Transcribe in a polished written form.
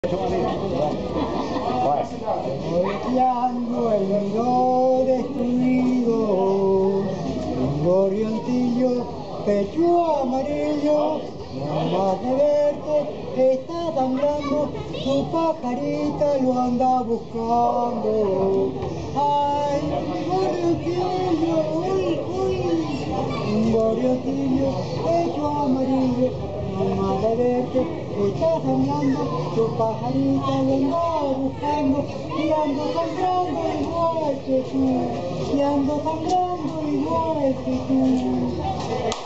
Volteando el nido destruido, un gorrioncillo, pecho amarillo, nomás de verte está sangrando, tu pajarita lo anda buscando. Ay, gorrioncillo, uy, uy, un gorrioncillo, pecho amarillo, nomás de verte está sangrando, tu pajarita lo anda buscando, y ando sangrando igual que tú, y ando sangrando igual que tú.